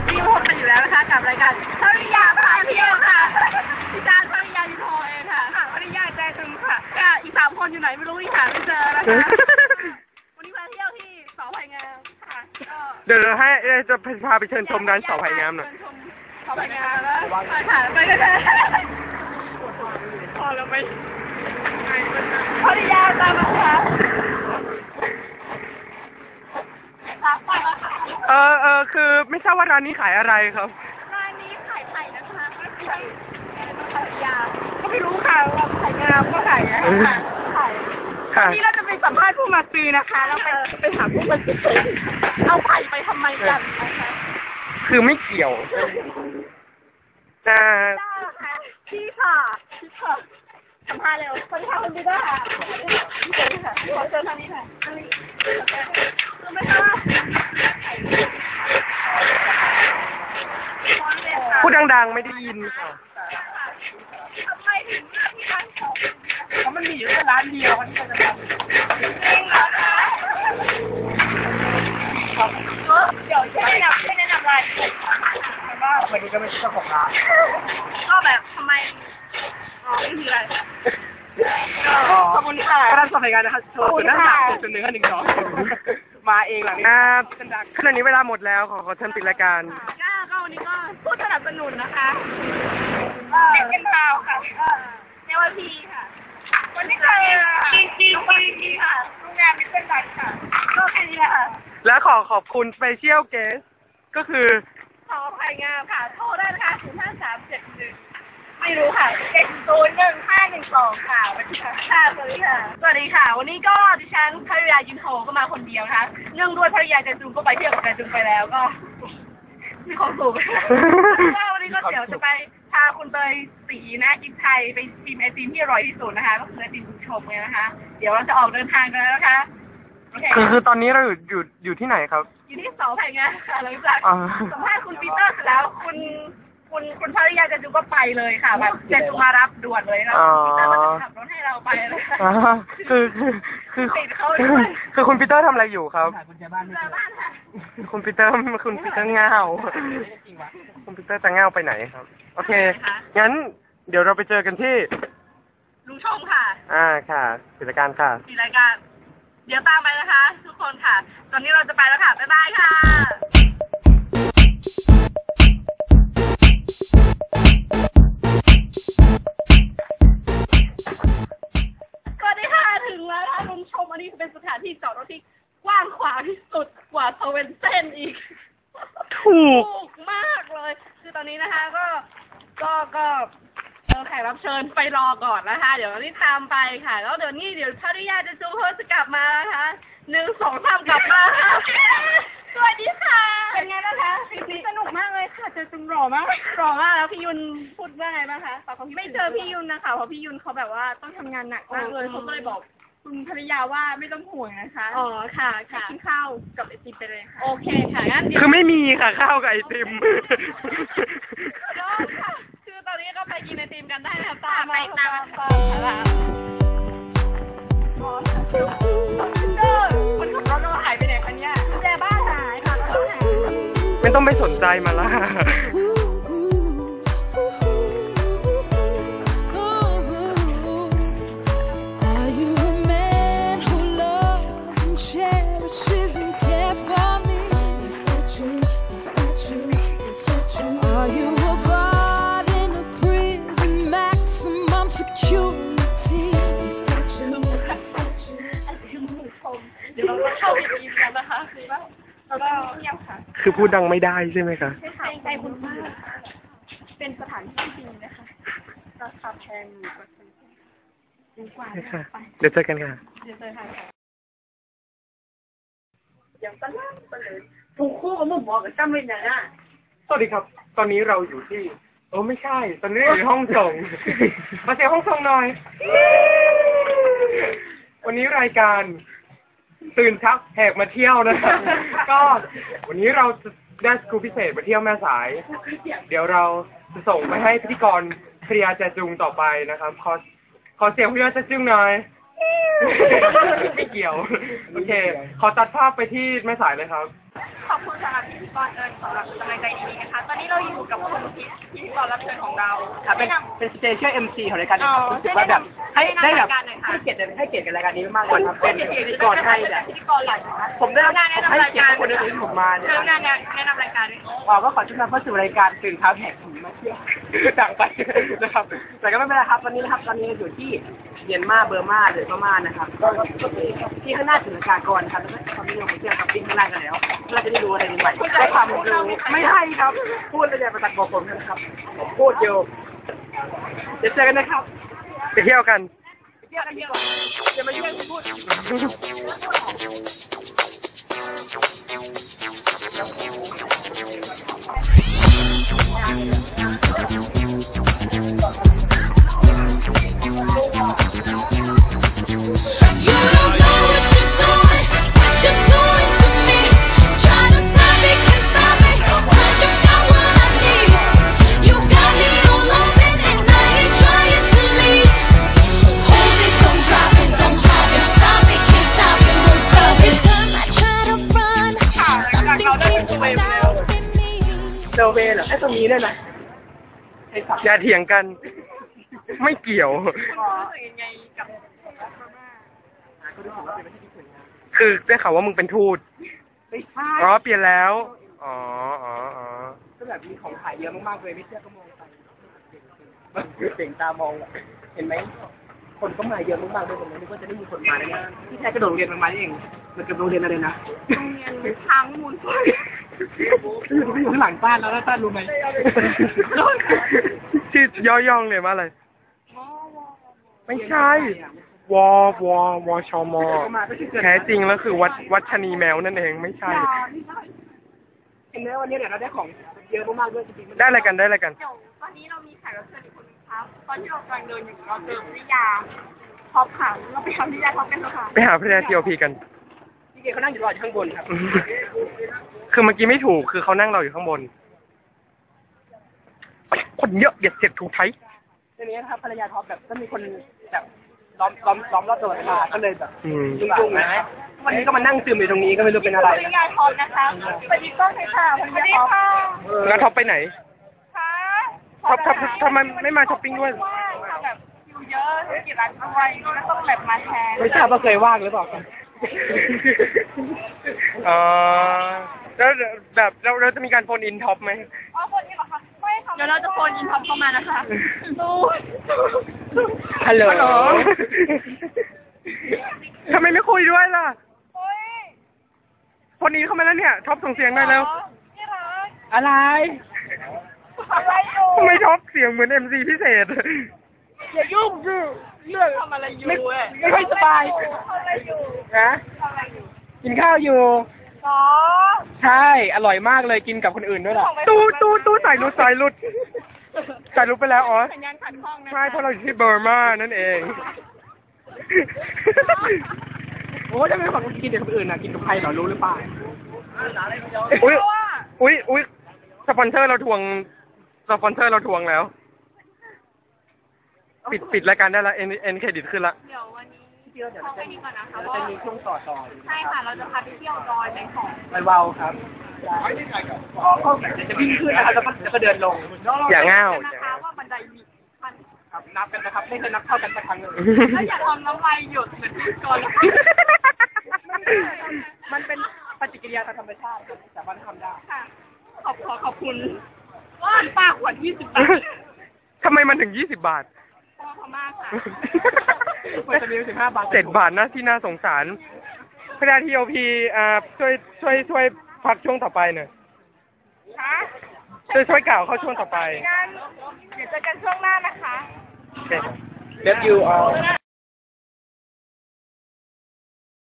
ที่พบกันอยู่แล้วนะคะกับรายการภริยาพาเที่ยวค่ะพี่จานภริยาดิโทเองค่ะภริยาใจถึงค่ะก็อีก3 คนอยู่ไหนไม่รู้ที่หาไม่เจอนะคะวันนี้มาเที่ยวที่เสาไผ่งามค่ะเดี๋ยวให้จะพาไปเชิญชมร้านเสาไผ่งามหน่อยเสาไผ่งามแล้วไปกันเลยพอแล้วไหมภริยาตามมาค่ะคือไม่ทราบว่าร้านนี้ขายอะไรครับร้านนี้ขายไข่นะคะไม่ใช่ภรรยาก็ไม่รู้ค่ะว่าไข่งามก็ไข่นะคะไข่วันนี้เราจะไปสัมภาษณ์ผู้มาซื้อนะคะแล้วไปหาผู้มาซื้อเอาไข่ไปทำไมกันนะคะคือไม่เกี่ยวพี่ค่ะสัมภาษณ์เร็วคนทำคนดีก็ค่ะขอเชิญทางนี้ค่ะไม่ทราบพูดดังๆไม่ได้ยินค่ะทำไมถึงที่ร้านของเพราะมันมีอยู่แค่ร้านเดียวที่จะทำจริงเหรอคะเดี๋ยวช่วยแนะนำร้านว่าวันนี้ก็ไม่ใช่เจ้าของร้านก็แบบทำไมนี่คืออะไรขอบคุณค่ะร้านสมัยกันนะครับโชว์หน้าตาเป็น1 2 3มาเองหลังนี้ขณะนี้เวลาหมดแล้วขอเชิญปิดรายการก็วันนี้ก็ผู้สนับสนุนนะคะเป็นข่าวค่ะเนวพีค่ะวันนี้ค่ะจีค่ะโรงแรมมิสเตอร์บัตค่ะก็แค่นี้ค่ะและขอบคุณสเปเชียลเกสก็คือขอไผ่งามค่ะโทรได้นะคะ05371ไม่รู้ค่ะ701-512ค่ะสวัสดีค่ะสวัสดีค่ะวันนี้ก็ดิฉันภรรยายินโฮก็มาคนเดียวนะคะเนื่องด้วยภรรยาใจจุงก็ไปเที่ยวกับใจจุงไปแล้วก็มีความสุขก็วันนี้ก็เดี๋ยวจะไปพาคุณเตยศรีนะกินไทยไปชิมไอติมที่อร่อยที่สุดนะคะก็คือไอติมชมเลยนะคะเดี๋ยวเราจะออกเดินทางกันแล้วนะคะคือตอนนี้เราอยู่ที่ไหนครับอยู่ที่เสาไผ่งามค่ะหลังจากสัมภาษณ์คุณปีเตอร์เสร็จแล้วคุณภรรยาจะจุก็ไปเลยค่ะแบบจะจุมารับด่วนเลยแล้วปีเตอร์ก็จะขับรถให้เราไปเลยคือคุณปีเตอร์ทำอะไรอยู่ครับคุณปีเตอร์เงาคุณปีเตอร์จะเงาไปไหนครับโอเคงั้นเดี๋ยวเราไปเจอกันที่ลุงชมค่ะค่ะกิจการค่ะกิจการเดี๋ยวตามไปนะคะทุกคนค่ะตอนนี้เราจะไปแล้วค่ะบ๊ายบายค่ะสวัสดีค่ะถึงแล้วค่ะลุงชมอันนี้เป็นสถานที่จอดรถที่กว้างขวางที่สุดกว่าเซเว่นเซ่นอีกถูกมากเลยคือตอนนี้นะคะก็แขกรับเชิญไปรอก่อนนะคะเดี๋ยวรีบตามไปค่ะแล้วเดี๋ยวภริยาจะจูเพิ่จะกลับมานะคะ1 2 3กลับมาสวัสดีค่ะเป็นไงบ้างคะคลิปนี้สนุกมากเลยค่ะเจอจุงหล่อมากแล้วพี่ยุนพูดว่าไงบ้างคะไม่เจอพี่ยุนนะคะเพราะพี่ยุนเขาแบบว่าต้องทำงานหนักมากเลยเขาก็เลยบอกคุณภริยาว่าไม่ต้องห่วงนะคะค่ะกินข้าวกับไอติมไปเลยค่ะโอเคค่ะงั้นคือไม่มีค่ะข้าวกับไอติมคือตอนนี้ก็ไปกินไอติมกันได้แล้วตามค่ะคนขับรถเราหายไปไหนคะเนี่ยกุญแจบ้านหายค่ะรถหายไม่ต้องไปสนใจมันละคือพูดดังไม่ได้ใช่ไหมคะใจบุญมากเป็นสถานที่จริงนะคะราคาแพงดีกว่าเดี๋ยวเจอกันค่ะอย่างตะล่างไปเลยถูกคู่กับหมู่หมอกับจ้ำเป็นอย่างน่ะสวัสดีครับตอนนี้เราอยู่ที่ไม่ใช่ตอนนี้อยู่ห้องส่งมาเสียห้องส่งหน่อยวันนี้รายการตื่นชักแหกมาเที่ยวนะครับก็วันนี้เราได้สกู๊ปพิเศษมาเที่ยวแม่สายเดี๋ยวเราจะส่งไปให้พิธีกรภริยาแจจุงต่อไปนะครับขอเสียงภริยาแจจุงหน่อยไม่เกี่ยวโอเคขอตัดภาพไปที่แม่สายเลยครับขอบคุณสำหรับที่พิธีกรเอิญสำหรับกำลังใจดีๆนะคะ ตอนนี้เราอยู่กับคุณพิธีกรรับเชิญของเราครับเป็นสเตชันMC ของรายการนี้ครับรู้สึกว่าแบบให้ได้แบบให้เกียรติกับรายการนี้มากเลยครับเป็นพิธีกรให้แบบพิธีกรหลักนะคะผมได้รับงานแนะนำให้รายเกียรการติคนอื่นที่ผมมาเนี่ยเริ่มงานแนะนำรายการด้วยก็ขอต้อนรับเข้าสู่รายการตื่นเช้าแหกถุงมาเที่ยวต่างไปนะครับแต่ก็ไม่เป็นไรครับตอนนี้อยู่ที่เมียนมาเบอร์มาหรือพม่านะครับก็ที่ข้างหน้าถึงอากาศก่อนครับแล้วก็ตอนนี้เราไปเที่ยวกับปิ้งข้างล่างกันแล้วเราจะได้รู้อะไรใหม่ๆได้ความรู้ไม่ใช่ครับพูดเลยเนี่ยประตัดบอกผมนะครับผมพูดอยู่เดี๋ยวเจอกันนะครับไปเที่ยวกันเที่ยวกันเที่ยวอย่ามายุ่งพูด เซอร์เวย์เหรอไอ้ตรงนี้เนี่ยนะไอ้สัตว์อย่าเถียงกัน ไม่เกี่ยวรู้สึกยังไงกับก็รู้สึกว่าเป็นประเทศที่สวยงามคือได้ข่าวว่ามึงเป็นทูตไม่ใช่อ๋อ เปลี่ยนแล้ว อ๋อก็แบบมีของขายเยอะมากๆเลยไม่เชื่อก็มองไปเป่งตามองอะเห็นไหมคนก็มาเยอะมากๆเลยตรงนี้นึกว่าจะไม่มีคนมาเลยนะที่แท้กระโดดเรียนมาเองมันกระโดดเรียนอะไรนะโรงเรียนทางมูลไฟอยู่ข้างหลังบ้านแล้วต้านรู้ไหมชื่อย่องเลยว่าอะไร ไม่ใช่ วชม แท้จริงแล้วคือวัดชนีแมวนั่นเอง ไม่ใช่เห็นไหมวันนี้เดี๋ยวเราได้ของเยอะมากๆด้วยจริงๆได้อะไรกันเดี๋ยวตอนนี้เรามีแขกรับเชิญอีกคนนึงครับ ตอนที่เรากำลังเดินอยู่เราเจอวิทยาท็อปค่ะเราไปทำวิทยาท็อปกันเถอะค่ะไปหาพระทีโอพีกันจริงๆเขานั่งอยู่รออยู่ข้างบนครับคือเมื่อกี้ไม่ถูก คือเขานั่งเราอยู่ข้างบน คนเยอะเบียดเสียดถูกใช้ทีนี้นะครับภรรยาท็อปแบบก็มีคนแบบล้อมรอบตัวเวลาก็เลยแบบอืมยุ่งๆนะวันนี้ก็มานั่งซึมอยู่ตรงนี้ก็ไม่รู้เป็นอะไรวิทยาท็อปนะคะสวัสดีกล้องเลยค่ะสวัสดีค่ะแล้วท็อปไปไหนค่ะท็อปทำไมไม่มาช้อปปิ้งด้วยว่างค่ะแบบอยู่เยอะธุรกิจร้านด้วยก็ต้องแบบมาแทนไม่ทราบว่าเคยว่างหรือเปล่าครับอ๋อแล้วแบบเราจะมีการโฟนอินท็อปไหมอ๋อคนนี้เหรอคะไม่ค่ะเดี๋ยวเราจะโฟนอินท็อปเข้ามานะคะดูฮัลโหลทำไมไม่คุยด้วยล่ะเฮ้ยโฟนอินเข้ามาแล้วเนี่ยท็อปส่งเสียงได้แล้วที่รักอะไรอะไรอยู่ทำไมท็อปเสียงเหมือนเอ็มซีพิเศษอย่ายุ่งสิเรื่องทำอะไรอยู่ไม่ค่อยสบายทำอะไรอยู่นะทำอะไรอยู่กินข้าวอยู่อ๋อใช่ อร่อยมากเลยกินกับคนอื่นด้วยล่ะตู้สายหลุดสายหลุดไปแล้วอ๋อสัญญาณขัดข้องนะใช่เพราะเราอยู่ที่เบอร์มานั่นเองโอ้ยทำไมฝั่งกินกับคนอื่นน่ะกินกับใครเหรอรู้หรือเปล่าอุ้ยสปอนเซอร์เราทวงแล้ว ปิดรายการได้แล้วเอ็นเครดิตขึ้นละเดี๋ยววันนี้เดี๋ยวเข้าไปนี่ก่อนนะคะเราจะมีช่วงต่อใช่ค่ะ เราจะพาไปเที่ยวดอยในของไปเบาครับอ๋อเขาแบบจะวิ่งขึ้นนะครับแล้วก็เดินลงอย่างง่าวนะคะว่าบันไดมีมันครับนับกันนะครับไม่เคยนับเท่ากันสักครั้งเลยแล้วอย่าทำน้ำลายหยดเหมือนพิธีกรนะคะมันเป็นปฏิกิริยาตามธรรมชาติครับสามารถทำได้ค่ะขอบคุณว่าป้าขวด20 บาททำไมมันถึง20 บาทพ่อพม่าค่ะมันจะมี15 บาท 7 บาทนะที่น่าสงสารพระทีโอพีช่วยพักช่วงต่อไปหน่อยค่ะช่วยกล่าวเข้าช่วงต่อไปงั้นเดี๋ยวเจอกันช่วงหน้านะคะเด็ดยูออ